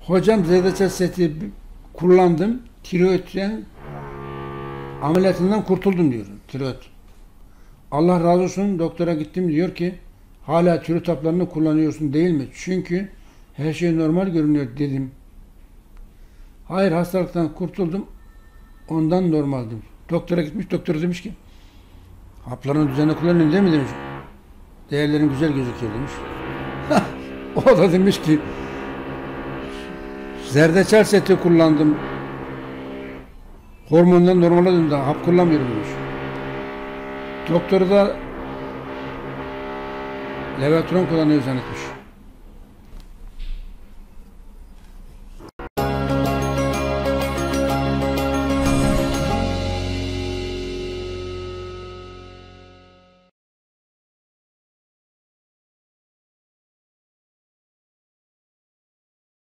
Hocam zerdeçal seti kullandım. Tiroidden ameliyatından kurtuldum diyor. Tiroid. Allah razı olsun, doktora gittim, diyor ki hala tiroid haplarını kullanıyorsun değil mi? Çünkü her şey normal görünüyor dedim. Hayır, hastalıktan kurtuldum. Ondan normaldim. Doktora gitmiş, doktor demiş ki haplarını düzenli kullanın değil mi demiş. Değerlerin güzel gözüküyor demiş. O da demiş ki zerdeçal seti kullandım. Hormondan normale döndü. Hap kullanmıyorum demiş. Doktoru da Levotron kullanıyor zannetmiş.